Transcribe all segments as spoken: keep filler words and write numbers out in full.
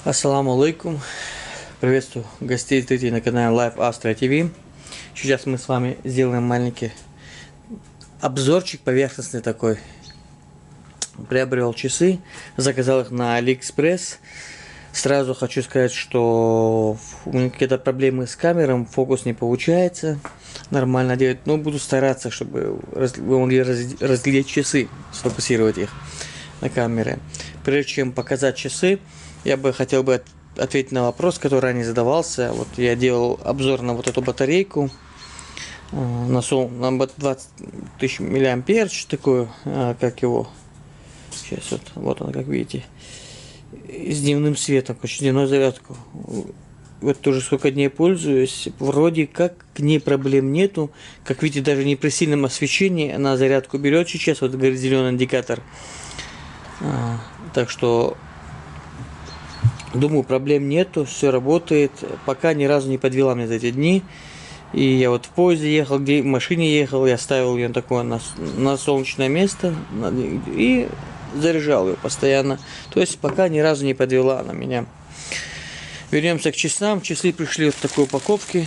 Ассаламу алейкум. Приветствую гостей и зрителей на канале Life Astra ти ви. Сейчас мы с вами сделаем маленький обзорчик поверхностный такой. Приобрел часы, заказал их на AliExpress. Сразу хочу сказать, что у меня какие-то проблемы с камерой, фокус не получается нормально делать, но буду стараться, чтобы вы могли разглядеть часы, сфокусировать их на камере. Прежде чем показать часы, я бы хотел бы ответить на вопрос, который ранее задавался. Вот я делал обзор на вот эту батарейку на, сол, на двадцать тысяч миллиампер, что такое, как его. Сейчас вот, вот он, как видите, с дневным светом, короче, дневную зарядку. Вот тоже сколько дней пользуюсь, вроде как к ней проблем нету. Как видите, даже не при сильном освещении она зарядку берет сейчас, вот говорит зеленый индикатор. А, так что думаю, проблем нету, все работает. Пока ни разу не подвела меня за эти дни. И я вот в поезде ехал, где в машине ехал, я ставил ее такое на, на солнечное место и заряжал ее постоянно. То есть пока ни разу не подвела она меня. Вернемся к часам. Часы пришли в такой упаковке.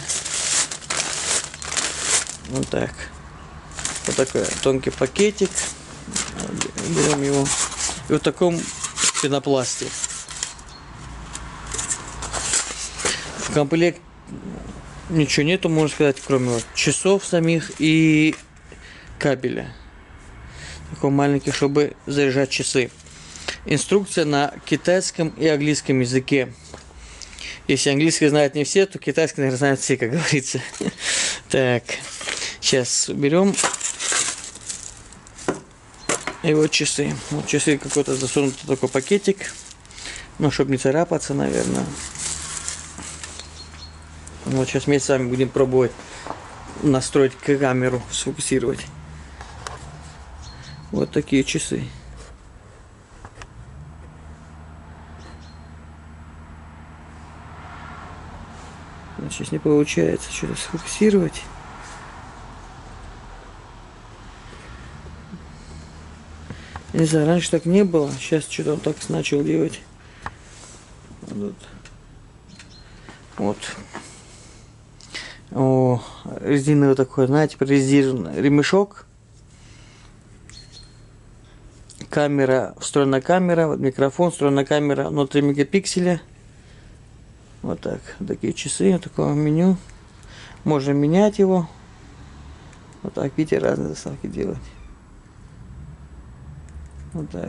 Вот так. Вот такой тонкий пакетик. Берем его. И вот в таком пенопласте. В комплект ничего нету, можно сказать, кроме вот часов самих и кабеля. Такой маленький, чтобы заряжать часы. Инструкция на китайском и английском языке. Если английский знают не все, то китайский, наверное, знают все, как говорится. Так, сейчас берем. И вот часы. Вот часы какой-то засунутый такой пакетик. Ну, чтобы не царапаться, наверное. Вот сейчас мы с вами будем пробовать настроить камеру, сфокусировать. Вот такие часы. Сейчас не получается что-то сфокусировать. Не знаю, раньше так не было. Сейчас что-то он так начал делать. Вот. Вот. О, резиновый такой, знаете, резиновый ремешок. Камера, встроенная камера, вот микрофон, встроенная камера, внутри мегапикселя. Вот так, такие часы, вот такое меню. Можно менять его. Вот так, видите, разные заставки делать. Вот так.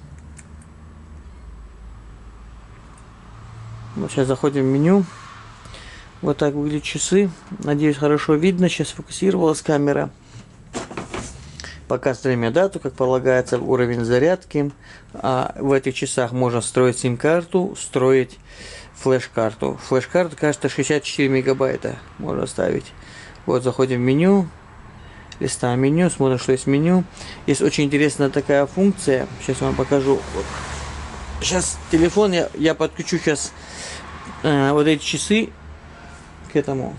Вот сейчас заходим в меню. Вот так выглядят часы. Надеюсь, хорошо видно. Сейчас фокусировалась камера. Показывает время, дату, как полагается, уровень зарядки. А в этих часах можно строить сим-карту, строить флеш-карту. Флеш-карту, кажется, шестьдесят четыре мегабайта можно ставить. Вот, заходим в меню. Листаем меню, смотрим, что есть в меню. Есть очень интересная такая функция. Сейчас вам покажу. Вот. Сейчас телефон, я, я подключу сейчас э, вот эти часы к этому.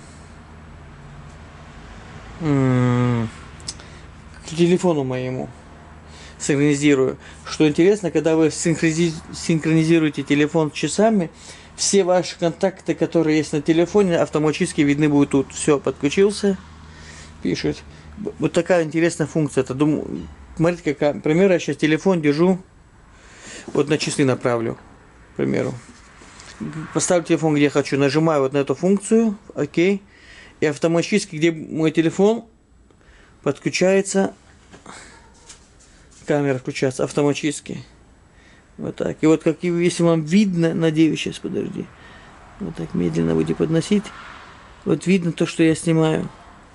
М-м, к телефону моему. Синхронизирую. Что интересно, когда вы синхронизи синхронизируете телефон с часами, все ваши контакты, которые есть на телефоне, автоматически видны будут тут. Все, подключился. Пишет. Вот такая интересная функция. Это, думаю, смотрите, какая. Например, я сейчас телефон держу, вот на часы направлю, к примеру. Поставлю телефон, где я хочу, нажимаю вот на эту функцию, окей, и автоматически, где мой телефон, подключается, камера включается автоматически. Вот так. И вот, как если вам видно, надеюсь, сейчас, подожди, вот так медленно будете подносить, вот видно то, что я снимаю.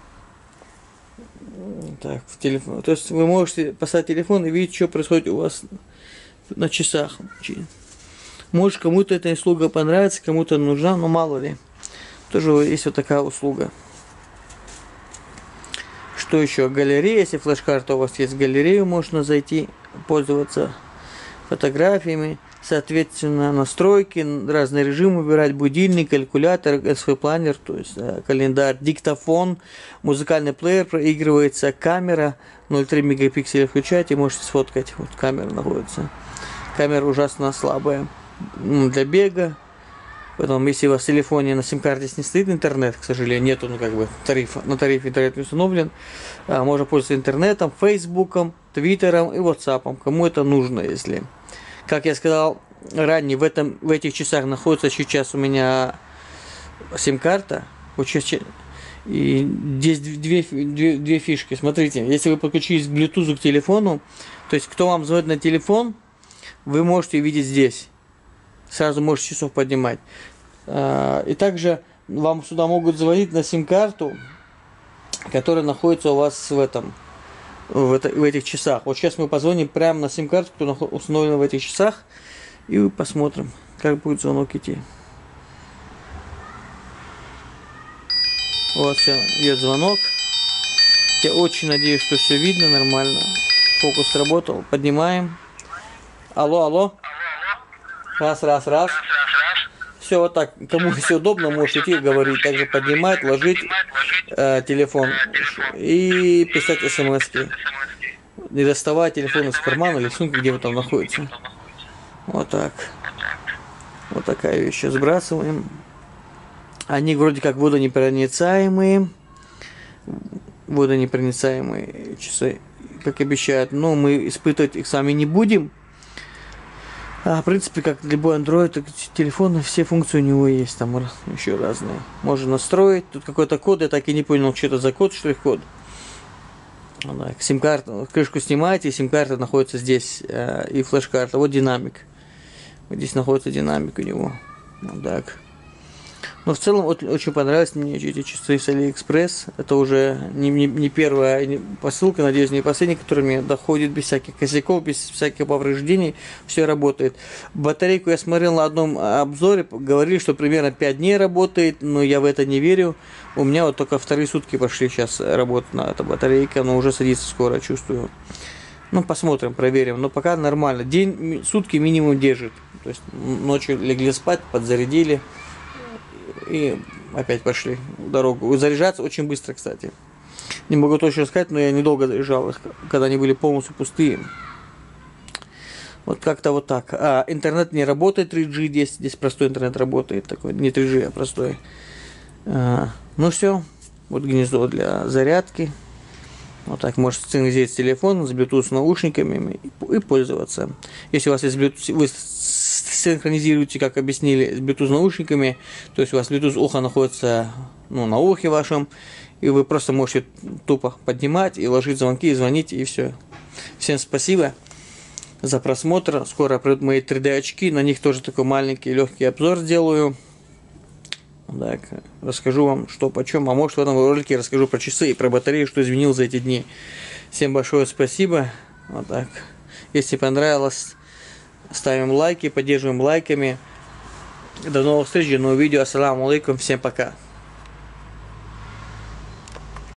Так, в телефон. То есть вы можете поставить телефон и видеть, что происходит у вас на часах. Может, кому-то эта услуга понравится, кому-то нужна, но мало ли. Тоже есть вот такая услуга. Что еще? Галерея. Если флеш-карта у вас есть, в галерею можно зайти, пользоваться фотографиями. Соответственно, настройки, разные режимы выбирать, будильник, калькулятор, эс ви-планер, то есть э, календарь, диктофон, музыкальный плеер проигрывается, камера, ноль целых три мегапикселя включаете, можете сфоткать, вот камера находится. Камера ужасно слабая, для бега, Потом, если у вас в телефоне на сим-карте не стоит интернет, к сожалению, нету, ну, как бы, тарифа, на тарифе интернет не установлен, а, можно пользоваться интернетом, фейсбуком, твиттером и ватсапом, кому это нужно, если. Как я сказал ранее, в, этом, в этих часах находится сейчас у меня сим-карта, и здесь две, две, две фишки. Смотрите, если вы подключились к Bluetooth к телефону, то есть кто вам звонит на телефон, вы можете видеть здесь. Сразу можете часов поднимать. И также вам сюда могут звонить на сим-карту, которая находится у вас в этом, в, это, в этих часах. Вот сейчас мы позвоним прямо на сим-карту, которая установлена в этих часах, и посмотрим, как будет звонок идти. Вот, все, идет звонок. Я очень надеюсь, что все видно нормально. Фокус сработал. Поднимаем. Алло, алло. Раз, раз, раз. Все, вот так. Кому все удобно, можете идти говорить. Также поднимать, ложить э, телефон и писать смс-ки. Не доставая телефон из кармана или сумки, где вы там находитесь. Вот так. Вот такая вещь. Сбрасываем. Они вроде как водонепроницаемые. Водонепроницаемые часы, как обещают. Но мы испытывать их сами не будем. А, в принципе, как любой Android, телефон, все функции у него есть. Там еще разные. Можно настроить. Тут какой-то код. Я так и не понял, что это за код, штрих-код. Сим-карту, крышку снимаете, сим-карта находится здесь. И флеш-карта. Вот динамик. Вот здесь находится динамик у него. Вот так. Но в целом очень понравились мне эти часы с Алиэкспресс. Это уже не, не, не первая посылка, надеюсь, не последняя, которая мне доходит без всяких косяков, без всяких повреждений. Все работает. Батарейку я смотрел на одном обзоре, говорили, что примерно пять дней работает, но я в это не верю. У меня вот только вторые сутки пошли сейчас работать на эта батарейка, но уже садится скоро, чувствую. Ну, посмотрим, проверим. Но пока нормально. День, сутки минимум держит. То есть ночью легли спать, подзарядили. И опять пошли в дорогу. Заряжаться очень быстро, кстати. Не могу точно сказать, но я недолго заряжал их, когда они были полностью пустые. Вот как-то вот так. А, интернет не работает, три джи здесь. Здесь простой интернет работает. Такой, не три джи, а простой. А, ну все. Вот гнездо для зарядки. Вот так можете синхронизировать телефон с Bluetooth наушниками и, и пользоваться. Если у вас есть Bluetooth, вы синхронизируете, как объяснили, с Bluetooth наушниками, то есть у вас Bluetooth ухо находится, ну, на ухе вашем, и вы просто можете тупо поднимать и ложить звонки, и звонить, и все. Всем спасибо за просмотр. Скоро придут мои три дэ очки, на них тоже такой маленький легкий обзор сделаю. Так, расскажу вам, что почем, а может в этом ролике расскажу про часы и про батарею, что изменил за эти дни. Всем большое спасибо. Вот так. Если понравилось, ставим лайки, поддерживаем лайками. До новых встреч, до новых видео. Ассаламу алейкум, всем пока.